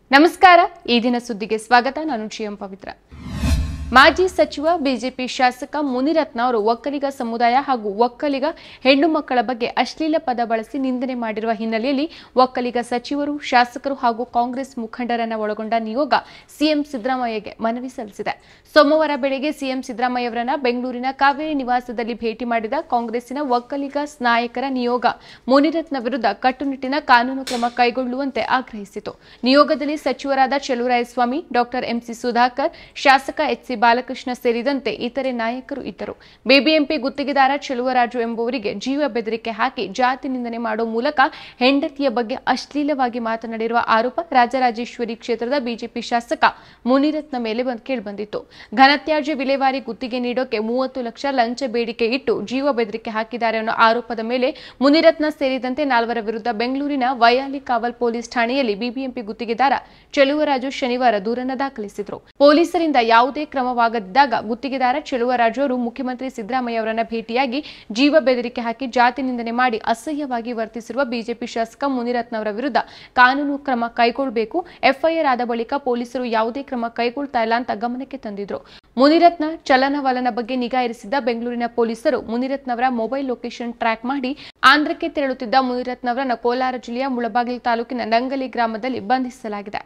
ನಮಸ್ಕಾರ ಈ ದಿನ ಸುದ್ದಿಗೆ ಸ್ವಾಗತ ನಾನು ಜಿಎಂ ಪವಿತ್ರ ಮಾಜಿ ಸಚಿವ ಬಿಜೆಪಿ ಶಾಸಕ ಮುನಿರತ್ನ ಅವರು ಒಕ್ಕಲಿಗ ಸಮುದಾಯ ಹಾಗೂ ಒಕ್ಕಲಿಗ ಹೆಣ್ಣು ಮಕ್ಕಳ ಬಗ್ಗೆ ಅಶ್ಲೀಲ ಪದ ಬಳಸಿ ನಿಂದನೆ ಮಾಡಿರುವ ಹಿನ್ನೆಲೆಯಲ್ಲಿ ಒಕ್ಕಲಿಗ ಸಚಿವರು ಶಾಸಕರು ಹಾಗೂ ಕಾಂಗ್ರೆಸ್ ಮುಖಂಡರನ್ನು ಒಳಗೊಂಡ ನಿಯೋಗ ಸಿಎಂ ಸಿದ್ದರಾಮಯ್ಯಗೆ ಮನವಿ ಸಲ್ಲಿಸಿದೆ. ಸೋಮವಾರ ಬೆಳಗ್ಗೆ ಸಿಎಂ ಸಿದ್ದರಾಮಯ್ಯವರನ್ನ ಬೆಂಗಳೂರಿನ ಕಾವೇರಿ ನಿವಾಸದಲ್ಲಿ ಭೇಟಿ ಮಾಡಿದ ಕಾಂಗ್ರೆಸ್ಸಿನ ಒಕ್ಕಲಿಗ ನಾಯಕರ ನಿಯೋಗ ಮುನಿರತ್ನ ವಿರುದ್ಧ ಕಟ್ಟುನಿಟ್ಟಿನ ಕಾನೂನು ಕ್ರಮ ಕೈಗೊಳ್ಳುವಂತೆ ಆಗ್ರಹಿಸಿತು. ನಿಯೋಗದಲ್ಲಿ ಸಚಿವರಾದ ಚೆಲುವರಾಯಸ್ವಾಮಿ, ಡಾಕ್ಟರ್ ಎಂಸಿ ಸುಧಾಕರ್, ಶಾಸಕ ಎಚ್ ಬಾಲಕೃಷ್ಣ ಸೇರಿದಂತೆ ಇತರೆ ನಾಯಕರು ಇದ್ದರು. ಬಿಬಿಎಂಪಿ ಗುತ್ತಿಗೆದಾರ ಚೆಲುವರಾಜು ಎಂಬುವರಿಗೆ ಜೀವ ಬೆದರಿಕೆ ಹಾಕಿ ಜಾತಿ ನಿಂದನೆ ಮಾಡುವ ಮೂಲಕ ಹೆಂಡತಿಯ ಬಗ್ಗೆ ಅಶ್ಲೀಲವಾಗಿ ಮಾತನಾಡಿರುವ ಆರೋಪ ರಾಜರಾಜೇಶ್ವರಿ ಕ್ಷೇತ್ರದ ಬಿಜೆಪಿ ಶಾಸಕ ಮುನಿರತ್ನ ಮೇಲೆ ಕೇಳಿಬಂದಿತ್ತು. ಘನತ್ಯಾಜ್ಯ ವಿಲೇವಾರಿ ಗುತ್ತಿಗೆ ನೀಡೋಕೆ 30 ಲಕ್ಷ ಲಂಚ ಬೇಡಿಕೆ ಇಟ್ಟು ಜೀವ ಬೆದರಿಕೆ ಹಾಕಿದ್ದಾರೆ ಅನ್ನೋ ಆರೋಪದ ಮೇಲೆ ಮುನಿರತ್ನ ಸೇರಿದಂತೆ 4 ವಿರುದ್ಧ ಬೆಂಗಳೂರಿನ ವೈಯಾಲಿ ಕಾವಲ್ ಪೊಲೀಸ್ ಠಾಣೆಯಲ್ಲಿ ಬಿಬಿಎಂಪಿ ಗುತ್ತಿಗೆದಾರ ಚೆಲುವರಾಜು ಶನಿವಾರ ದೂರನ್ನು ದಾಖಲಿಸಿದರು. ಪೊಲೀಸರಿಂದ ಯಾವುದೇ ಕ್ರಮವಾಗದಿದ್ದಾಗ ಗುತ್ತಿಗೆದಾರ ಚೆಲುವರಾಜು ಅವರು ಮುಖ್ಯಮಂತ್ರಿ ಸಿದ್ದರಾಮಯ್ಯ ಅವರನ್ನ ಭೇಟಿಯಾಗಿ ಜೀವ ಬೆದರಿಕೆ ಹಾಕಿ ಜಾತಿ ನಿಂದನೆ ಮಾಡಿ ಅಸಹ್ಯವಾಗಿ ವರ್ತಿಸಿರುವ ಬಿಜೆಪಿ ಶಾಸಕ ಮುನಿರತ್ನ ಅವರ ವಿರುದ್ಧ ಕಾನೂನು ಕ್ರಮ ಕೈಗೊಳ್ಳಬೇಕು, ಎಫ್ಐಆರ್ ಆದ ಬಳಿಕ ಪೊಲೀಸರು ಯಾವುದೇ ಕ್ರಮ ಕೈಗೊಳ್ತಾ ಇಲ್ಲ ಅಂತ ಗಮನಕ್ಕೆ ತಂದಿದ್ರು. ಮುನಿರತ್ನ ಚಲನವಲನ ಬಗ್ಗೆ ನಿಗಾ ಇರಿಸಿದ್ದ ಬೆಂಗಳೂರಿನ ಪೊಲೀಸರು ಮುನಿರತ್ನ ಅವರ ಮೊಬೈಲ್ ಲೊಕೇಶನ್ ಟ್ರ್ಯಾಕ್ ಮಾಡಿ ಆಂಧ್ರಕ್ಕೆ ತೆರಳುತ್ತಿದ್ದ ಮುನಿರತ್ನ ಅವರನ್ನು ಕೋಲಾರ ಜಿಲ್ಲೆಯ ಮುಳಬಾಗಿಲು ತಾಲೂಕಿನ ನಂಗಲಿ ಗ್ರಾಮದಲ್ಲಿ ಬಂಧಿಸಲಾಗಿದೆ.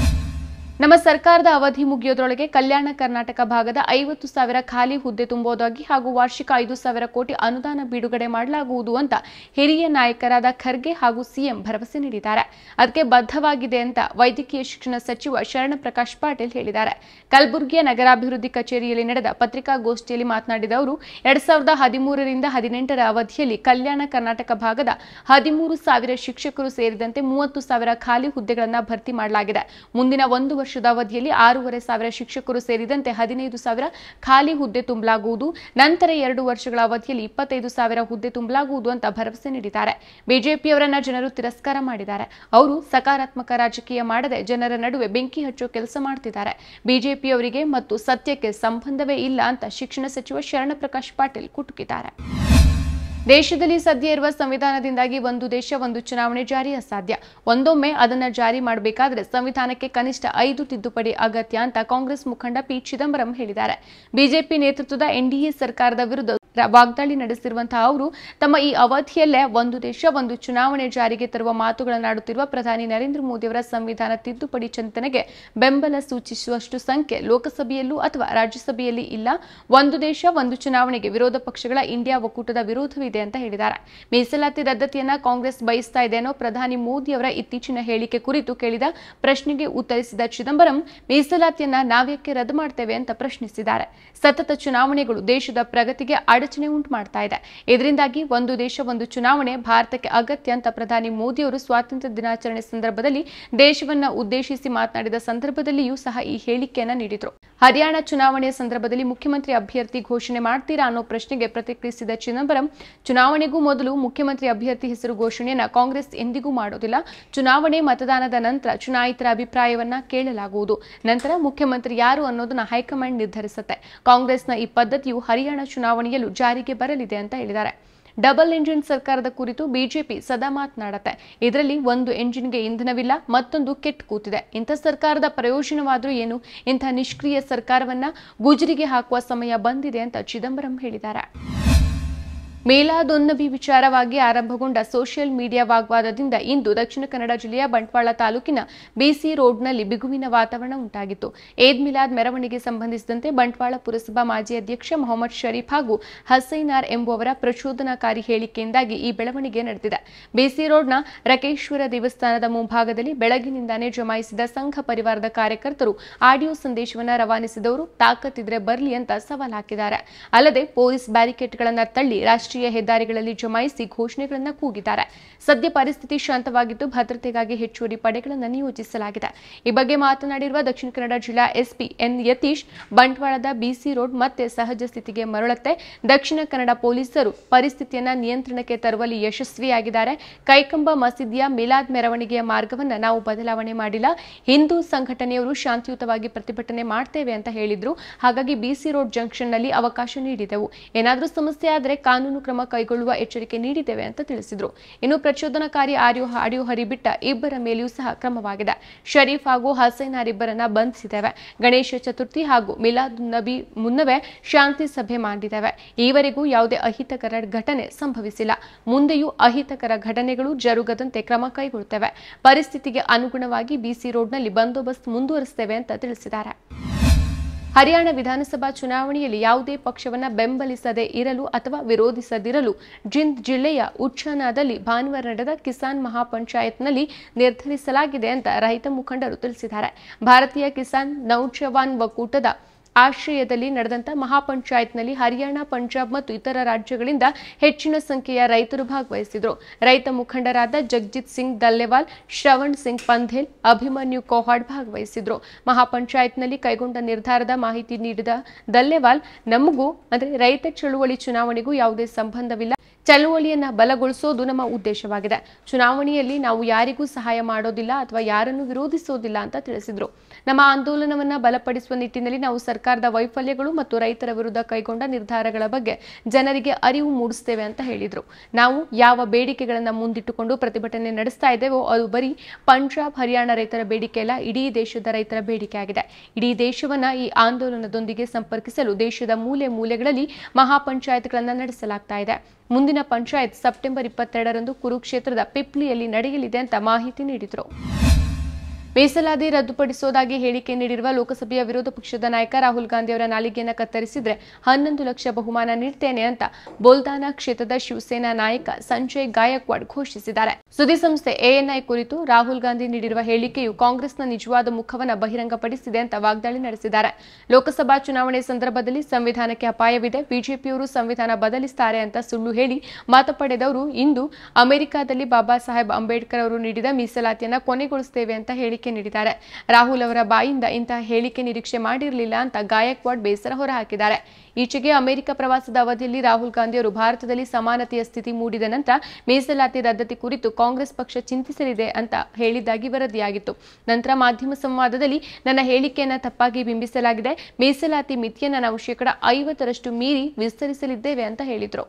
ನಮ್ಮ ಸರ್ಕಾರದ ಅವಧಿ ಮುಗಿಯೋದ್ರೊಳಗೆ ಕಲ್ಯಾಣ ಕರ್ನಾಟಕ ಭಾಗದ 50,000 ಖಾಲಿ ಹುದ್ದೆ ತುಂಬುವುದಾಗಿ ಹಾಗೂ ವಾರ್ಷಿಕ 5,000 ಕೋಟಿ ಅನುದಾನ ಬಿಡುಗಡೆ ಮಾಡಲಾಗುವುದು ಅಂತ ಹಿರಿಯ ನಾಯಕರಾದ ಖರ್ಗೆ ಹಾಗೂ ಸಿಎಂ ಭರವಸೆ ನೀಡಿದ್ದಾರೆ. ಅದಕ್ಕೆ ಬದ್ಧವಾಗಿದೆ ಅಂತ ವೈದ್ಯಕೀಯ ಶಿಕ್ಷಣ ಸಚಿವ ಶರಣಪ್ರಕಾಶ್ ಪಾಟೀಲ್ ಹೇಳಿದ್ದಾರೆ. ಕಲಬುರಗಿಯ ನಗರಾಭಿವೃದ್ಧಿ ಕಚೇರಿಯಲ್ಲಿ ನಡೆದ ಪತ್ರಿಕಾಗೋಷ್ಠಿಯಲ್ಲಿ ಮಾತನಾಡಿದ ಅವರು 2013 ರಿಂದ 2018 ಅವಧಿಯಲ್ಲಿ ಕಲ್ಯಾಣ ಕರ್ನಾಟಕ ಭಾಗದ 13,000 ಶಿಕ್ಷಕರು ಸೇರಿದಂತೆ 30,000 ಖಾಲಿ ಹುದ್ದೆಗಳನ್ನು ಭರ್ತಿ ಮಾಡಲಾಗಿದೆ. ಮುಂದಿನ 1 ವರ್ಷದ ಅವಧಿಯಲ್ಲಿ 6,500 ಶಿಕ್ಷಕರು ಸೇರಿದಂತೆ 15,000 ಖಾಲಿ ಹುದ್ದೆ ತುಂಬಲಾಗುವುದು. ನಂತರ 2 ವರ್ಷಗಳ ಅವಧಿಯಲ್ಲಿ 25,000 ಹುದ್ದೆ ತುಂಬಲಾಗುವುದು ಅಂತ ಭರವಸೆ ನೀಡಿದ್ದಾರೆ. ಬಿಜೆಪಿಯವರನ್ನ ಜನರು ತಿರಸ್ಕಾರ ಮಾಡಿದ್ದಾರೆ. ಅವರು ಸಕಾರಾತ್ಮಕ ರಾಜಕೀಯ ಮಾಡದೆ ಜನರ ನಡುವೆ ಬೆಂಕಿ ಹಚ್ಚೋ ಕೆಲಸ ಮಾಡ್ತಿದ್ದಾರೆ. ಬಿಜೆಪಿಯವರಿಗೆ ಮತ್ತು ಸತ್ಯಕ್ಕೆ ಸಂಬಂಧವೇ ಇಲ್ಲ ಅಂತ ಶಿಕ್ಷಣ ಸಚಿವ ಶರಣಪ್ರಕಾಶ್ ಪಾಟೀಲ್ ಕುಟುಕಿದ್ದಾರೆ. ದೇಶದಲ್ಲಿ ಸದ್ಯ ಇರುವ ಸಂವಿಧಾನದಿಂದಾಗಿ ಒಂದು ದೇಶ ಒಂದು ಚುನಾವಣೆ ಜಾರಿ ಅಸಾಧ್ಯ. ಒಂದೊಮ್ಮೆ ಅದನ್ನ ಜಾರಿ ಮಾಡಬೇಕಾದ್ರೆ ಸಂವಿಧಾನಕ್ಕೆ ಕನಿಷ್ಠ 5 ತಿದ್ದುಪಡಿ ಅಗತ್ಯ ಅಂತ ಕಾಂಗ್ರೆಸ್ ಮುಖಂಡ ಪಿ ಚಿದಂಬರಂ ಹೇಳಿದ್ದಾರೆ. ಬಿಜೆಪಿ ನೇತೃತ್ವದ ಎನ್ಡಿಎ ಸರ್ಕಾರದ ವಿರುದ್ಧ ವಾಗ್ದಾಳಿ ನಡೆಸಿರುವಂತಹ ಅವರು ತಮ್ಮ ಈ ಅವಧಿಯಲ್ಲೇ ಒಂದು ದೇಶ ಒಂದು ಚುನಾವಣೆ ಜಾರಿಗೆ ತರುವ ಮಾತುಗಳನ್ನಾಡುತ್ತಿರುವ ಪ್ರಧಾನಿ ನರೇಂದ್ರ ಮೋದಿ ಅವರ ಸಂವಿಧಾನ ತಿದ್ದುಪಡಿ ಚಿಂತನೆಗೆ ಬೆಂಬಲ ಸೂಚಿಸುವಷ್ಟು ಸಂಖ್ಯೆ ಲೋಕಸಭೆಯಲ್ಲೂ ಅಥವಾ ರಾಜ್ಯಸಭೆಯಲ್ಲಿ ಇಲ್ಲ. ಒಂದು ದೇಶ ಒಂದು ಚುನಾವಣೆಗೆ ವಿರೋಧ ಪಕ್ಷಗಳ ಇಂಡಿಯಾ ಒಕ್ಕೂಟದ ವಿರೋಧವಿದೆ ಅಂತ ಹೇಳಿದ್ದಾರೆ. ಮೀಸಲಾತಿ ರದ್ದತಿಯನ್ನ ಕಾಂಗ್ರೆಸ್ ಬಯಸ್ತಾ ಇದೆ ಅನ್ನೋ ಪ್ರಧಾನಿ ಮೋದಿ ಅವರ ಇತ್ತೀಚಿನ ಹೇಳಿಕೆ ಕುರಿತು ಕೇಳಿದ ಪ್ರಶ್ನೆಗೆ ಉತ್ತರಿಸಿದ ಚಿದಂಬರಂ ಮೀಸಲಾತಿಯನ್ನ ನಾವ್ಯಾಕೆ ರದ್ದು ಮಾಡ್ತೇವೆ ಅಂತ ಪ್ರಶ್ನಿಸಿದ್ದಾರೆ. ಸತತ ಚುನಾವಣೆಗಳು ದೇಶದ ಪ್ರಗತಿಗೆ ಅಡಚಣೆ ಉಂಟು ಮಾಡ್ತಾ ಇದೆ. ಇದರಿಂದಾಗಿ ಒಂದು ದೇಶ ಒಂದು ಚುನಾವಣೆ ಭಾರತಕ್ಕೆ ಅಗತ್ಯ ಅಂತ ಪ್ರಧಾನಿ ಮೋದಿ ಅವರು ಸ್ವಾತಂತ್ರ್ಯ ದಿನಾಚರಣೆ ಸಂದರ್ಭದಲ್ಲಿ ದೇಶವನ್ನ ಉದ್ದೇಶಿಸಿ ಮಾತನಾಡಿದ ಸಂದರ್ಭದಲ್ಲಿಯೂ ಸಹ ಈ ಹೇಳಿಕೆಯನ್ನ ನೀಡಿದ್ರು. ಹರಿಯಾಣ ಚುನಾವಣೆಯ ಸಂದರ್ಭದಲ್ಲಿ ಮುಖ್ಯಮಂತ್ರಿ ಅಭ್ಯರ್ಥಿ ಘೋಷಣೆ ಮಾಡ್ತೀರಾ ಅನ್ನೋ ಪ್ರಶ್ನೆಗೆ ಪ್ರತಿಕ್ರಿಯಿಸಿದ ಚಿದಂಬರಂ ಚುನಾವಣೆಗೂ ಮೊದಲು ಮುಖ್ಯಮಂತ್ರಿ ಅಭ್ಯರ್ಥಿ ಹೆಸರು ಘೋಷಣೆಯನ್ನ ಕಾಂಗ್ರೆಸ್ ಎಂದಿಗೂ ಮಾಡೋದಿಲ್ಲ. ಚುನಾವಣೆ ಮತದಾನದ ನಂತರ ಚುನಾಯಿತರ ಅಭಿಪ್ರಾಯವನ್ನ ಕೇಳಲಾಗುವುದು. ನಂತರ ಮುಖ್ಯಮಂತ್ರಿ ಯಾರು ಅನ್ನೋದನ್ನ ಹೈಕಮಾಂಡ್ ನಿರ್ಧರಿಸುತ್ತೆ. ಕಾಂಗ್ರೆಸ್ನ ಈ ಪದ್ಧತಿಯು ಹರಿಯಾಣ ಚುನಾವಣೆಯಲ್ಲೂ ಜಾರಿಗೆ ಬರಲಿದೆ ಅಂತ ಹೇಳಿದ್ದಾರೆ. ಡಬಲ್ ಎಂಜಿನ್ ಸರ್ಕಾರದ ಕುರಿತು ಬಿಜೆಪಿ ಸದಾ ಮಾತನಾಡುತ್ತೆ. ಇದರಲ್ಲಿ ಒಂದು ಎಂಜಿನ್ಗೆ ಇಂಧನವಿಲ್ಲ, ಮತ್ತೊಂದು ಕೆಟ್ಟು ಕೂತಿದೆ. ಇಂಥ ಸರ್ಕಾರದ ಪ್ರಯೋಜನವಾದ್ರೂ ಏನು? ಇಂಥ ನಿಷ್ಕ್ರಿಯ ಸರ್ಕಾರವನ್ನ ಗುಜರಿಗೆ ಹಾಕುವ ಸಮಯ ಬಂದಿದೆ ಅಂತ ಚಿದಂಬರಂ ಹೇಳಿದ್ದಾರೆ. ಮೇಲಾದ್ ಉನ್ ನಬಿ ವಿಚಾರವಾಗಿ ಆರಂಭಗೊಂಡ ಸೋಷಿಯಲ್ ಮೀಡಿಯಾ ವಾಗ್ವಾದದಿಂದ ಇಂದು ದಕ್ಷಿಣ ಕನ್ನಡ ಜಿಲ್ಲೆಯ ಬಂಟ್ವಾಳ ತಾಲೂಕಿನ ಬಿಸಿ ರೋಡ್ನಲ್ಲಿ ಬಿಗುವಿನ ವಾತಾವರಣ ಉಂಟಾಗಿತ್ತು. ಈದ್ ಮಿಲಾದ್ ಮೆರವಣಿಗೆ ಸಂಬಂಧಿಸಿದಂತೆ ಬಂಟ್ವಾಳ ಪುರಸಭಾ ಮಾಜಿ ಅಧ್ಯಕ್ಷ ಮೊಹಮ್ಮದ್ ಶರೀಫ್ ಹಾಗೂ ಹಸೈನಾರ್ ಎಂಬುವರ ಪ್ರಚೋದನಾಕಾರಿ ಹೇಳಿಕೆಯಿಂದಾಗಿ ಈ ಬೆಳವಣಿಗೆ ನಡೆದಿದೆ. ಬಿಸಿ ರೋಡ್ನ ರಕೇಶ್ವರ ದೇವಸ್ಥಾನದ ಮುಂಭಾಗದಲ್ಲಿ ಬೆಳಗಿನಿಂದಾನೇ ಜಮಾಯಿಸಿದ ಸಂಘ ಪರಿವಾರದ ಕಾರ್ಯಕರ್ತರು ಆಡಿಯೋ ಸಂದೇಶವನ್ನು ರವಾನಿಸಿದವರು ತಾಕತ್ತಿದ್ರೆ ಬರಲಿ ಅಂತ ಸವಾಲ್ ಹಾಕಿದ್ದಾರೆ. ಅಲ್ಲದೆ ಪೊಲೀಸ್ ಬ್ಯಾರಿಕೇಡ್ಗಳನ್ನು ತಳ್ಳಿ ರಾಷ್ಟ್ರೀಯ ಹೆದ್ದಾರಿಗಳಲ್ಲಿ ಜಮಾಯಿಸಿ ಘೋಷಣೆಗಳನ್ನು ಕೂಗಿದ್ದಾರೆ. ಸದ್ಯ ಪರಿಸ್ಥಿತಿ ಶಾಂತವಾಗಿದ್ದು ಭದ್ರತೆಗಾಗಿ ಹೆಚ್ಚುವರಿ ಪಡೆಗಳನ್ನು ನಿಯೋಜಿಸಲಾಗಿದೆ. ಈ ಬಗ್ಗೆ ಮಾತನಾಡಿರುವ ದಕ್ಷಿಣ ಕನ್ನಡ ಜಿಲ್ಲಾ ಎಸ್ಪಿ ಎನ್ ಯತೀಶ್, ಬಂಟ್ವಾಳದ ಬಿಸಿ ರೋಡ್ ಮತ್ತೆ ಸಹಜ ಸ್ಥಿತಿಗೆ ಮರಳುತ್ತೆ. ದಕ್ಷಿಣ ಕನ್ನಡ ಪೊಲೀಸರು ಪರಿಸ್ಥಿತಿಯನ್ನ ನಿಯಂತ್ರಣಕ್ಕೆ ತರುವಲ್ಲಿ ಯಶಸ್ವಿಯಾಗಿದ್ದಾರೆ. ಕೈಕಂಬ ಮಸೀದಿಯ ಮಿಲಾದ್ ಮೆರವಣಿಗೆಯ ಮಾರ್ಗವನ್ನು ನಾವು ಬದಲಾವಣೆ ಮಾಡಿಲ್ಲ. ಹಿಂದೂ ಸಂಘಟನೆಯವರು ಶಾಂತಿಯುತವಾಗಿ ಪ್ರತಿಭಟನೆ ಮಾಡ್ತೇವೆ ಅಂತ ಹೇಳಿದ್ರು. ಹಾಗಾಗಿ ಬಿಸಿ ರೋಡ್ ಜಂಕ್ಷನ್ ನಲ್ಲಿ ಅವಕಾಶ ನೀಡಿದೆವು. ಏನಾದರೂ ಸಮಸ್ಯೆ ಆದರೆ ಕಾನೂನು ಕ್ರಮ ಕೈಗೊಳ್ಳುವ ಎಚ್ಚರಿಕೆ ನೀಡಿದ್ದೇವೆ ಅಂತ ತಿಳಿಸಿದರು. ಇನ್ನು ಪ್ರಚೋದನಕಾರಿ ಆಡಿಯೋ ಹರಿಬಿಟ್ಟ ಇಬ್ಬರ ಮೇಲೆಯೂ ಸಹ ಕ್ರಮವಾಗಿದೆ. ಶರೀಫ್ ಹಾಗೂ ಹಸೈನಾರಿಬ್ಬರನ್ನ ಬಂಧಿಸಿದ್ದೇವೆ. ಗಣೇಶ ಚತುರ್ಥಿ ಹಾಗೂ ಮಿಲಾದ್ ನಬಿ ಮುನ್ನವೇ ಶಾಂತಿ ಸಭೆ ಮಾಡಿದ್ದೇವೆ. ಈವರೆಗೂ ಯಾವುದೇ ಅಹಿತಕರ ಘಟನೆ ಸಂಭವಿಸಿಲ್ಲ. ಮುಂದೆಯೂ ಅಹಿತಕರ ಘಟನೆಗಳು ಜರುಗದಂತೆ ಕ್ರಮ ಕೈಗೊಳ್ಳುತ್ತೇವೆ. ಪರಿಸ್ಥಿತಿಗೆ ಅನುಗುಣವಾಗಿ ಬಿಸಿ ರೋಡ್ನಲ್ಲಿ ಬಂದೋಬಸ್ತ್ ಮುಂದುವರಿಸುತ್ತೇವೆ ಅಂತ ತಿಳಿಸಿದ್ದಾರೆ. ಹರಿಯಾಣ ವಿಧಾನಸಭಾ ಚುನಾವಣೆಯಲ್ಲಿ ಯಾವುದೇ ಪಕ್ಷವನ್ನ ಬೆಂಬಲಿಸದೇ ಇರಲು ಅಥವಾ ವಿರೋಧಿಸದಿರಲು ಜಿಂದ್ ಜಿಲ್ಲೆಯ ಉಚ್ಚಾನಾದಲ್ಲಿ ಭಾನುವಾರ ನಡೆದ ಕಿಸಾನ್ ಮಹಾಪಂಚಾಯತ್ನಲ್ಲಿ ನಿರ್ಧರಿಸಲಾಗಿದೆ ಅಂತ ರೈತ ಮುಖಂಡರು ತಿಳಿಸಿದ್ದಾರೆ. ಭಾರತೀಯ ಕಿಸಾನ್ ನೌಜವಾನ್ ಒಕ್ಕೂಟದ ಆಶ್ರಯದಲ್ಲಿ ನಡೆದಂತ ಮಹಾಪಂಚಾಯತ್ನಲ್ಲಿ ಹರಿಯಾಣ, ಪಂಜಾಬ್ ಮತ್ತು ಇತರ ರಾಜ್ಯಗಳಿಂದ ಹೆಚ್ಚಿನ ಸಂಖ್ಯೆಯ ರೈತರು ಭಾಗವಹಿಸಿದರು. ರೈತ ಮುಖಂಡರಾದ ಜಗಜಿತ್ ಸಿಂಗ್ ದಲ್ಲೆವಾಲ್, ಶ್ರವಣ್ ಸಿಂಗ್ ಪಂಧೇಲ್, ಅಭಿಮನ್ಯು ಕೋಹಾಡ್ ಭಾಗವಹಿಸಿದ್ರು. ಮಹಾಪಂಚಾಯತ್ನಲ್ಲಿ ಕೈಗೊಂಡ ನಿರ್ಧಾರದ ಮಾಹಿತಿ ನೀಡಿದ ದಲ್ಲೆವಾಲ್, ನಮಗೂ ಅಂದ್ರೆ ರೈತ ಚಳುವಳಿ ಚುನಾವಣೆಗೂ ಯಾವುದೇ ಸಂಬಂಧವಿಲ್ಲ. ಚಳುವಳಿಯನ್ನ ಬಲಗೊಳಿಸೋದು ನಮ್ಮ ಉದ್ದೇಶವಾಗಿದೆ. ಚುನಾವಣೆಯಲ್ಲಿ ನಾವು ಯಾರಿಗೂ ಸಹಾಯ ಮಾಡೋದಿಲ್ಲ ಅಥವಾ ಯಾರನ್ನು ವಿರೋಧಿಸೋದಿಲ್ಲ ಅಂತ ತಿಳಿಸಿದ್ರು. ನಮ್ಮ ಆಂದೋಲನವನ್ನ ಬಲಪಡಿಸುವ ನಿಟ್ಟಿನಲ್ಲಿ ನಾವು ಸರ್ಕಾರದ ವೈಫಲ್ಯಗಳು ಮತ್ತು ರೈತರ ವಿರುದ್ಧ ಕೈಗೊಂಡ ನಿರ್ಧಾರಗಳ ಬಗ್ಗೆ ಜನರಿಗೆ ಅರಿವು ಮೂಡಿಸುತ್ತೇವೆ ಅಂತ ಹೇಳಿದ್ರು. ನಾವು ಯಾವ ಬೇಡಿಕೆಗಳನ್ನ ಮುಂದಿಟ್ಟುಕೊಂಡು ಪ್ರತಿಭಟನೆ ನಡೆಸ್ತಾ ಇದ್ದೇವೋ ಅದು ಬರೀ ಪಂಜಾಬ್, ಹರಿಯಾಣ ರೈತರ ಬೇಡಿಕೆ ಅಲ್ಲ, ಇಡೀ ದೇಶದ ರೈತರ ಬೇಡಿಕೆ ಆಗಿದೆ. ಇಡೀ ದೇಶವನ್ನ ಈ ಆಂದೋಲನದೊಂದಿಗೆ ಸಂಪರ್ಕಿಸಲು ದೇಶದ ಮೂಲೆ ಮೂಲೆಗಳಲ್ಲಿ ಮಹಾಪಂಚಾಯತ್ಗಳನ್ನ ನಡೆಸಲಾಗ್ತಾ ಇದೆ. ಮುಂದಿನ ಪಂಚಾಯತ್ ಸೆಪ್ಟೆಂಬರ್ 22ರಂದು ಕುರುಕ್ಷೇತ್ರದ ಪಿಪ್ಲಿಯಲ್ಲಿ ನಡೆಯಲಿದೆ ಅಂತ ಮಾಹಿತಿ ನೀಡಿದರು. ಮೀಸಲಾತಿ ರದ್ದುಪಡಿಸುವುದಾಗಿ ಹೇಳಿಕೆ ನೀಡಿರುವ ಲೋಕಸಭೆಯ ವಿರೋಧ ಪಕ್ಷದ ನಾಯಕ ರಾಹುಲ್ ಗಾಂಧಿ ಅವರ ನಾಲಿಗೆಯನ್ನು ಕತ್ತರಿಸಿದ್ರೆ 11 ಲಕ್ಷ ಬಹುಮಾನ ನೀಡುತ್ತೇನೆ ಅಂತ ಬೋಲ್ದಾನಾ ಕ್ಷೇತ್ರದ ಶಿವಸೇನಾ ನಾಯಕ ಸಂಜಯ್ ಗಾಯಕ್ವಾಡ್ ಘೋಷಿಸಿದ್ದಾರೆ. ಸುದ್ದಿ ಸಂಸ್ಥೆ ಎಎನ್ಐ ಕುರಿತು ರಾಹುಲ್ ಗಾಂಧಿ ನೀಡಿರುವ ಹೇಳಿಕೆಯು ಕಾಂಗ್ರೆಸ್ನ ನಿಜವಾದ ಮುಖವನ್ನು ಬಹಿರಂಗಪಡಿಸಿದೆ ಅಂತ ವಾಗ್ದಾಳಿ ನಡೆಸಿದ್ದಾರೆ. ಲೋಕಸಭಾ ಚುನಾವಣೆ ಸಂದರ್ಭದಲ್ಲಿ ಸಂವಿಧಾನಕ್ಕೆ ಅಪಾಯವಿದೆ, ಬಿಜೆಪಿಯವರು ಸಂವಿಧಾನ ಬದಲಿಸುತ್ತಾರೆ ಅಂತ ಸುಳ್ಳು ಹೇಳಿ ಮತ ಪಡೆದವರು ಇಂದು ಅಮೆರಿಕಾದಲ್ಲಿ ಬಾಬಾ ಸಾಹೇಬ್ ಅಂಬೇಡ್ಕರ್ ಅವರು ನೀಡಿದ ಮೀಸಲಾತಿಯನ್ನು ಕೊನೆಗೊಳಿಸುತ್ತೇವೆ ಅಂತ ಹೇಳಿಕೆ ನೀಡಿದ್ದಾರೆ. ರಾಹುಲ್ ಅವರ ಬಾಯಿಂದ ಇಂತಹ ಹೇಳಿಕೆ ನಿರೀಕ್ಷೆ ಮಾಡಿರಲಿಲ್ಲ ಅಂತ ಗಾಯಕ್ವಾಡ್ ಬೇಸರ ಹೊರಹಾಕಿದ್ದಾರೆ. ಈಚೆಗೆ ಅಮೆರಿಕ ಪ್ರವಾಸದ ಅವಧಿಯಲ್ಲಿ ರಾಹುಲ್ ಗಾಂಧಿ ಅವರು ಭಾರತದಲ್ಲಿ ಸಮಾನತೆಯ ಸ್ಥಿತಿ ಮೂಡಿದ ನಂತರ ಮೀಸಲಾತಿ ರದ್ದತಿ ಕುರಿತು ಕಾಂಗ್ರೆಸ್ ಪಕ್ಷ ಚಿಂತಿಸಲಿದೆ ಅಂತ ಹೇಳಿದ್ದಾಗಿ ವರದಿಯಾಗಿತ್ತು. ನಂತರ ಮಾಧ್ಯಮ ಸಂವಾದದಲ್ಲಿ ನನ್ನ ಹೇಳಿಕೆಯನ್ನು ತಪ್ಪಾಗಿ ಬಿಂಬಿಸಲಾಗಿದೆ, ಮೀಸಲಾತಿ ಮಿತಿಯನ್ನು ನಾವು 50% ಮೀರಿ ವಿಸ್ತರಿಸಲಿದ್ದೇವೆ ಅಂತ ಹೇಳಿದರು.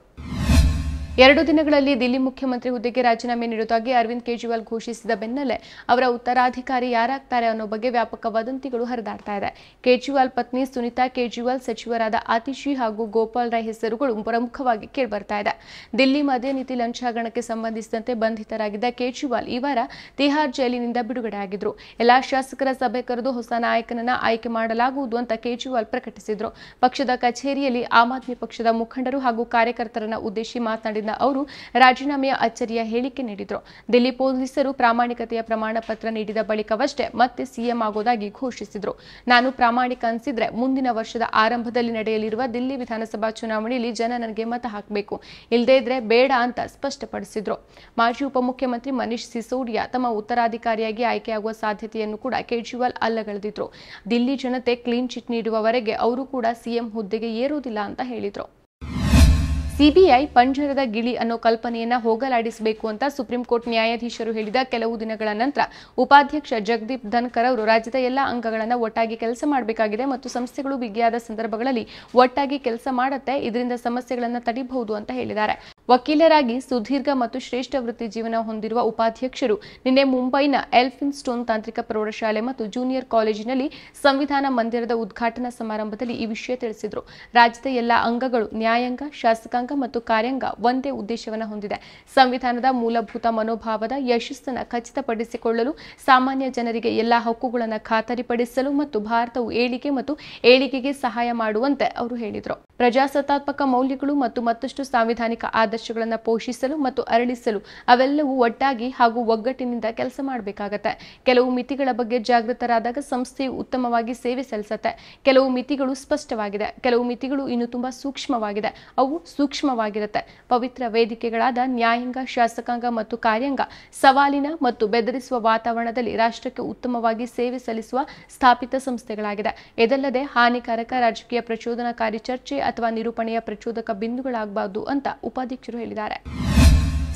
2 ದಿನಗಳಲ್ಲಿ ದಿಲ್ಲಿ ಮುಖ್ಯಮಂತ್ರಿ ಹುದ್ದೆಗೆ ರಾಜೀನಾಮೆ ನೀಡುವುದಾಗಿ ಅರವಿಂದ್ ಕೇಜ್ರಿವಾಲ್ ಘೋಷಿಸಿದ ಬೆನ್ನಲ್ಲೇ ಅವರ ಉತ್ತರಾಧಿಕಾರಿ ಯಾರಾಗ್ತಾರೆ ಅನ್ನೋ ಬಗ್ಗೆ ವ್ಯಾಪಕ ವದಂತಿಗಳು ಹರಿದಾಡ್ತಾ ಇದೆ. ಕೇಜ್ರಿವಾಲ್ ಪತ್ನಿ ಸುನಿತಾ ಕೇಜ್ರಿವಾಲ್, ಸಚಿವರಾದ ಆತಿಶಿ ಹಾಗೂ ಗೋಪಾಲ್ ರಾಯ್ ಹೆಸರುಗಳು ಪ್ರಮುಖವಾಗಿ ಕೇಳಿಬರ್ತಾ ಇದೆ. ದಿಲ್ಲಿ ಮದ್ಯ ನೀತಿ ಲಂಚ ಹಗರಣಕ್ಕೆ ಸಂಬಂಧಿಸಿದಂತೆ ಬಂಧಿತರಾಗಿದ್ದ ಕೇಜ್ರಿವಾಲ್ ಈ ವಾರ ತಿಹಾರ್ ಜೈಲಿನಿಂದ ಬಿಡುಗಡೆಯಾಗಿದ್ರು. ಎಲ್ಲಾ ಶಾಸಕರ ಸಭೆ ಕರೆದು ಹೊಸ ನಾಯಕನನ್ನ ಆಯ್ಕೆ ಮಾಡಲಾಗುವುದು ಅಂತ ಕೇಜ್ರಿವಾಲ್ ಪ್ರಕಟಿಸಿದ್ರು. ಪಕ್ಷದ ಕಚೇರಿಯಲ್ಲಿ ಆಮ್ ಆದ್ಮಿ ಪಕ್ಷದ ಮುಖಂಡರು ಹಾಗೂ ಕಾರ್ಯಕರ್ತರನ್ನ ಉದ್ದೇಶಿಸಿ ಮಾತನಾಡಿದ ಅವರು ರಾಜೀನಾಮೆಯ ಅಚ್ಚರಿಯ ಹೇಳಿಕೆ ನೀಡಿದರು. ದಿಲ್ಲಿ ಪೊಲೀಸರು ಪ್ರಾಮಾಣಿಕತೆಯ ಪ್ರಮಾಣ ಪತ್ರ ನೀಡಿದ ಬಳಿಕವಷ್ಟೇ ಮತ್ತೆ ಸಿಎಂ ಆಗೋದಾಗಿ ಘೋಷಿಸಿದ್ರು. ನಾನು ಪ್ರಾಮಾಣಿಕ ಅನಿಸಿದ್ರೆ ಮುಂದಿನ ವರ್ಷದ ಆರಂಭದಲ್ಲಿ ನಡೆಯಲಿರುವ ದಿಲ್ಲಿ ವಿಧಾನಸಭಾ ಚುನಾವಣೆಯಲ್ಲಿ ಜನ ನನಗೆ ಮತ ಹಾಕಬೇಕು, ಇಲ್ಲದೇ ಇದ್ರೆ ಬೇಡ ಅಂತ ಸ್ಪಷ್ಟಪಡಿಸಿದ್ರು. ಮಾಜಿ ಉಪಮುಖ್ಯಮಂತ್ರಿ ಮನೀಶ್ ಸಿಸೋಡಿಯಾ ತಮ್ಮ ಉತ್ತರಾಧಿಕಾರಿಯಾಗಿ ಆಯ್ಕೆಯಾಗುವ ಸಾಧ್ಯತೆಯನ್ನು ಕೂಡ ಕೇಜ್ರಿವಾಲ್ ಅಲ್ಲಗಳೆದಿದ್ರು. ದಿಲ್ಲಿ ಜನತೆ ಕ್ಲೀನ್ ಚಿಟ್ ನೀಡುವವರೆಗೆ ಅವರು ಕೂಡ ಸಿಎಂ ಹುದ್ದೆಗೆ ಏರುವುದಿಲ್ಲ ಅಂತ ಹೇಳಿದ್ರು. ಸಿಬಿಐ ಪಂಜರದ ಗಿಳಿ ಅನ್ನೋ ಕಲ್ಪನೆಯನ್ನ ಹೋಗಲಾಡಿಸಬೇಕು ಅಂತ ಸುಪ್ರೀಂ ಕೋರ್ಟ್ ನ್ಯಾಯಾಧೀಶರು ಹೇಳಿದ ಕೆಲವು ದಿನಗಳ ನಂತರ ಉಪಾಧ್ಯಕ್ಷ ಜಗದೀಪ್ ಧನ್ಕರ್ ಅವರು ರಾಜ್ಯದ ಎಲ್ಲಾ ಅಂಗಗಳನ್ನು ಒಟ್ಟಾಗಿ ಕೆಲಸ ಮಾಡಬೇಕಾಗಿದೆ ಮತ್ತು ಸಂಸ್ಥೆಗಳು ಬಿಗಿಯಾದ ಸಂದರ್ಭಗಳಲ್ಲಿ ಒಟ್ಟಾಗಿ ಕೆಲಸ ಮಾಡುತ್ತೆ, ಇದರಿಂದ ಸಮಸ್ಯೆಗಳನ್ನು ತಡೆಯಬಹುದು ಅಂತ ಹೇಳಿದ್ದಾರೆ. ವಕೀಲರಾಗಿ ಸುದೀರ್ಘ ಮತ್ತು ಶ್ರೇಷ್ಠ ವೃತ್ತಿ ಜೀವನ ಹೊಂದಿರುವ ಉಪಾಧ್ಯಕ್ಷರು ನಿನ್ನೆ ಮುಂಬೈನ ಎಲ್ಫಿನ್ ಸ್ಟೋನ್ ತಾಂತ್ರಿಕ ಪ್ರೌಢಶಾಲೆ ಮತ್ತು ಜೂನಿಯರ್ ಕಾಲೇಜಿನಲ್ಲಿ ಸಂವಿಧಾನ ಮಂದಿರದ ಉದ್ಘಾಟನಾ ಸಮಾರಂಭದಲ್ಲಿ ಈ ವಿಷಯ ತಿಳಿಸಿದರು. ರಾಜ್ಯದ ಎಲ್ಲಾ ಅಂಗಗಳು ನ್ಯಾಯಾಂಗ, ಶಾಸಕಾಂಗ ಮತ್ತು ಕಾರ್ಯಾಂಗ ಒಂದೇ ಉದ್ದೇಶವನ್ನು ಹೊಂದಿದೆ. ಸಂವಿಧಾನದ ಮೂಲಭೂತ ಮನೋಭಾವದ ಯಶಸ್ಸನ್ನು ಖಚಿತಪಡಿಸಿಕೊಳ್ಳಲು, ಸಾಮಾನ್ಯ ಜನರಿಗೆ ಎಲ್ಲಾ ಹಕ್ಕುಗಳನ್ನು ಖಾತರಿಪಡಿಸಲು ಮತ್ತು ಭಾರತವು ಏಳಿಗೆಗೆ ಸಹಾಯ ಮಾಡುವಂತೆ ಅವರು ಹೇಳಿದರು. ಪ್ರಜಾಸತ್ತಾತ್ಮಕ ಮೌಲ್ಯಗಳು ಮತ್ತು ಮತ್ತಷ್ಟು ಸಾಂವಿಧಾನಿಕ ಆದರ್ಶಗಳನ್ನು ಪೋಷಿಸಲು ಮತ್ತು ಅರಳಿಸಲು ಅವೆಲ್ಲವೂ ಒಟ್ಟಾಗಿ ಹಾಗೂ ಒಗ್ಗಟ್ಟಿನಿಂದ ಕೆಲಸ ಮಾಡಬೇಕಾಗತ್ತೆ. ಕೆಲವು ಮಿತಿಗಳ ಬಗ್ಗೆ ಜಾಗೃತರಾದಾಗ ಸಂಸ್ಥೆಯು ಉತ್ತಮವಾಗಿ ಸೇವೆ ಸಲ್ಲಿಸುತ್ತೆ. ಕೆಲವು ಮಿತಿಗಳು ಸ್ಪಷ್ಟವಾಗಿದೆ, ಕೆಲವು ಮಿತಿಗಳು ಇನ್ನು ತುಂಬಾ ಸೂಕ್ಷ್ಮವಾಗಿದೆ, ಅವು ಸೂಕ್ಷ್ಮವಾಗಿರುತ್ತೆ. ಪವಿತ್ರ ವೇದಿಕೆಗಳಾದ ನ್ಯಾಯಾಂಗ, ಶಾಸಕಾಂಗ ಮತ್ತು ಕಾರ್ಯಾಂಗ ಸವಾಲಿನ ಮತ್ತು ಬೆದರಿಸುವ ವಾತಾವರಣದಲ್ಲಿ ರಾಷ್ಟ್ರಕ್ಕೆ ಉತ್ತಮವಾಗಿ ಸೇವೆ ಸಲ್ಲಿಸುವ ಸ್ಥಾಪಿತ ಸಂಸ್ಥೆಗಳಾಗಿದೆ. ಇದಲ್ಲದೆ ಹಾನಿಕಾರಕ ರಾಜಕೀಯ ಪ್ರಚೋದನಕಾರಿ ಚರ್ಚೆ ಅಥವಾ ನಿರೂಪಣೆಯ ಪ್ರಚೋದಕ ಬಿಂದುಗಳಾಗಬಾರದು ಅಂತ ಉಪಾಧ್ಯಕ್ಷರು ಹೇಳಿದ್ದಾರೆ.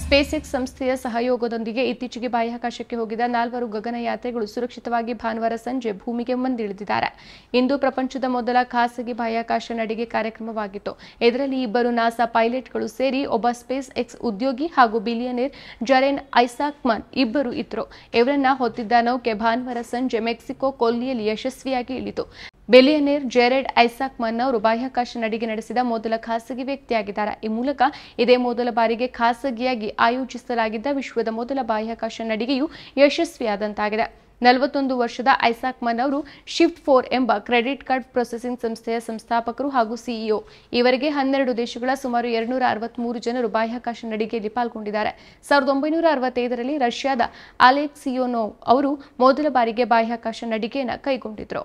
ಸ್ಪೇಸ್ಎಕ್ಸ್ ಸಂಸ್ಥೆಯ ಸಹಯೋಗದೊಂದಿಗೆ ಇತ್ತೀಚೆಗೆ ಬಾಹ್ಯಾಕಾಶಕ್ಕೆ ಹೋಗಿದ 4 ಗಗನಯಾತ್ರಿಗಳು ಸುರಕ್ಷಿತವಾಗಿ ಭಾನುವಾರ ಸಂಜೆ ಭೂಮಿಗೆ ಬಂದಿಳಿದಿದ್ದಾರೆ. ಇಂದು ಪ್ರಪಂಚದ ಮೊದಲ ಖಾಸಗಿ ಬಾಹ್ಯಾಕಾಶ ನಡಿಗೆ ಕಾರ್ಯಕ್ರಮವಾಗಿತ್ತು. ಇದರಲ್ಲಿ 2 ನಾಸಾ ಪೈಲಟ್ಗಳು ಸೇರಿ ಒಬ್ಬ ಸ್ಪೇಸ್ ಎಕ್ಸ್ ಉದ್ಯೋಗಿ ಹಾಗೂ ಬಿಲಿಯನೇರ್ ಜೆರೆನ್ ಐಸಾಕ್ಮನ್ ಇಬ್ಬರು ಇದ್ರು. ಇವರನ್ನ ಹೊತ್ತಿದ್ದ ನೌಕೆ ಭಾನುವಾರ ಸಂಜೆ ಮೆಕ್ಸಿಕೋ ಕೊಲ್ಲಿಯಲ್ಲಿ ಯಶಸ್ವಿಯಾಗಿ ಇಳಿತು. ಬಿಲಿಯನೇರ್ ಜೆರೆಡ್ ಐಸಾಕ್ಮನ್ ಅವರು ಬಾಹ್ಯಾಕಾಶ ನಡಿಗೆ ನಡೆಸಿದ ಮೊದಲ ಖಾಸಗಿ ವ್ಯಕ್ತಿಯಾಗಿದ್ದಾರೆ. ಈ ಮೂಲಕ ಇದೇ ಮೊದಲ ಬಾರಿಗೆ ಖಾಸಗಿಯಾಗಿ ಆಯೋಜಿಸಲಾಗಿದ್ದ ವಿಶ್ವದ ಮೊದಲ ಬಾಹ್ಯಾಕಾಶ ನಡಿಗೆಯು ಯಶಸ್ವಿಯಾದಂತಾಗಿದೆ. 41 ವರ್ಷದ ಐಸಾಕ್ಮನ್ ಅವರು ಶಿಫ್ಟ್4 ಎಂಬ ಕ್ರೆಡಿಟ್ ಕಾರ್ಡ್ ಪ್ರೊಸೆಸಿಂಗ್ ಸಂಸ್ಥೆಯ ಸಂಸ್ಥಾಪಕರು ಹಾಗೂ ಸಿಇಒ. ಈವರೆಗೆ 12 ದೇಶಗಳ ಸುಮಾರು 263 ಜನರು ಬಾಹ್ಯಾಕಾಶ ನಡಿಗೆಯಲ್ಲಿ ಪಾಲ್ಗೊಂಡಿದ್ದಾರೆ. 1965ರಲ್ಲಿ ರಷ್ಯಾದ ಅಲೆಕ್ಸಿಯೋನೋವ್ ಅವರು ಮೊದಲ ಬಾರಿಗೆ ಬಾಹ್ಯಾಕಾಶ ನಡಿಗೆಯನ್ನು ಕೈಗೊಂಡಿದ್ದರು.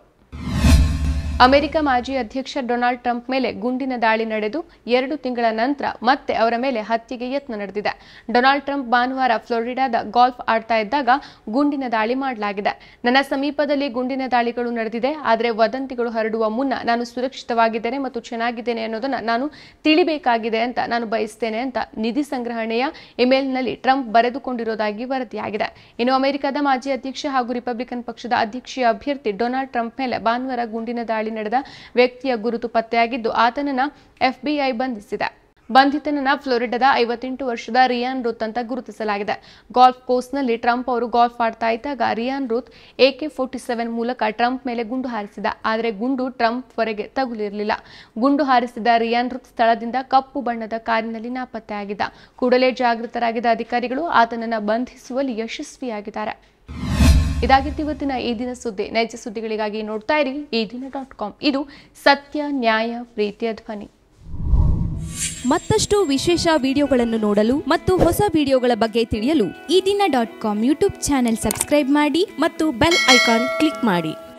ಅಮೆರಿಕ ಮಾಜಿ ಅಧ್ಯಕ್ಷ ಡೊನಾಲ್ಡ್ ಟ್ರಂಪ್ ಮೇಲೆ ಗುಂಡಿನ ದಾಳಿ ನಡೆದು 2 ತಿಂಗಳ ನಂತರ ಮತ್ತೆ ಅವರ ಮೇಲೆ ಹತ್ಯೆಗೆ ಯತ್ನ ನಡೆದಿದೆ. ಡೊನಾಲ್ಡ್ ಟ್ರಂಪ್ ಭಾನುವಾರ ಫ್ಲೋರಿಡಾದ ಗಾಲ್ಫ್ ಆಡ್ತಾ ಇದ್ದಾಗ ಗುಂಡಿನ ದಾಳಿ ಮಾಡಲಾಗಿದೆ. ನನ್ನ ಸಮೀಪದಲ್ಲಿ ಗುಂಡಿನ ದಾಳಿಗಳು ನಡೆದಿದೆ, ಆದರೆ ವದಂತಿಗಳು ಹರಡುವ ಮುನ್ನ ನಾನು ಸುರಕ್ಷಿತವಾಗಿದ್ದೇನೆ ಮತ್ತು ಚೆನ್ನಾಗಿದ್ದೇನೆ ಅನ್ನೋದನ್ನ ನಾನು ತಿಳಿಬೇಕಾಗಿದೆ ಅಂತ ನಾನು ಬಯಸ್ತೇನೆ ಅಂತ ನಿಧಿ ಸಂಗ್ರಹಣೆಯ ಇಮೇಲ್ನಲ್ಲಿ ಟ್ರಂಪ್ ಬರೆದುಕೊಂಡಿರೋದಾಗಿ ವರದಿಯಾಗಿದೆ. ಇನ್ನು ಅಮೆರಿಕದ ಮಾಜಿ ಅಧ್ಯಕ್ಷ ಹಾಗೂ ರಿಪಬ್ಲಿಕನ್ ಪಕ್ಷದ ಅಧ್ಯಕ್ಷೀಯ ಅಭ್ಯರ್ಥಿ ಡೊನಾಲ್ಡ್ ಟ್ರಂಪ್ ಮೇಲೆ ಭಾನುವಾರ ಗುಂಡಿನ ದಾಳಿ ನಡೆದ ವ್ಯಕ್ತಿಯ ಗುರುತು ಪತ್ತೆಯಾಗಿದ್ದು ಆತನನ್ನ ಎಫ್ಬಿಐ ಬಂಧಿಸಿದೆ. ಬಂಧಿತನನ್ನ ಫ್ಲೋರಿಡಾದ 58 ವರ್ಷದ ರಿಯಾನ್ ರೂತ್ ಅಂತ ಗುರುತಿಸಲಾಗಿದೆ. ಗಾಲ್ಫ್ ಕೋರ್ಸ್ನಲ್ಲಿ ಟ್ರಂಪ್ ಅವರು ಗಾಲ್ಫ್ ಆಡ್ತಾ ಇದ್ದಾಗ ರಿಯಾನ್ ರೂತ್ AK-47 ಮೂಲಕ ಟ್ರಂಪ್ ಮೇಲೆ ಗುಂಡು ಹಾರಿಸಿದ. ಆದರೆ ಗುಂಡು ಟ್ರಂಪ್ ವರೆಗೆ ತಗುಲಿರಲಿಲ್ಲ. ಗುಂಡು ಹಾರಿಸಿದ ರಿಯಾನ್ ರೂತ್ ಸ್ಥಳದಿಂದ ಕಪ್ಪು ಬಣ್ಣದ ಕಾರಿನಲ್ಲಿ ನಾಪತ್ತೆಯಾಗಿದ್ದ. ಕೂಡಲೇ ಜಾಗೃತರಾಗಿದ್ದ ಅಧಿಕಾರಿಗಳು ಆತನನ್ನ ಬಂಧಿಸುವಲ್ಲಿ ಯಶಸ್ವಿಯಾಗಿದ್ದಾರೆ. ಇದಾಗಿತ್ತು ಇವತ್ತಿನ ಈ ದಿನ ಸುದ್ದಿ. ನೈಜ ಸುದ್ದಿಗಳಿಗಾಗಿ ನೋಡ್ತಾ ಇರಿ eDina.com. ಇದು ಸತ್ಯ, ನ್ಯಾಯ, ಪ್ರೀತಿಯ ಧ್ವನಿ. ಮತ್ತಷ್ಟು ವಿಶೇಷ ವಿಡಿಯೋಗಳನ್ನು ನೋಡಲು ಮತ್ತು ಹೊಸ ವಿಡಿಯೋಗಳ ಬಗ್ಗೆ ತಿಳಿಯಲು eDina.com ಯೂಟ್ಯೂಬ್ ಚಾನೆಲ್ ಸಬ್ಸ್ಕ್ರೈಬ್ ಮಾಡಿ ಮತ್ತು ಬೆಲ್ ಐಕಾನ್ ಕ್ಲಿಕ್ ಮಾಡಿ.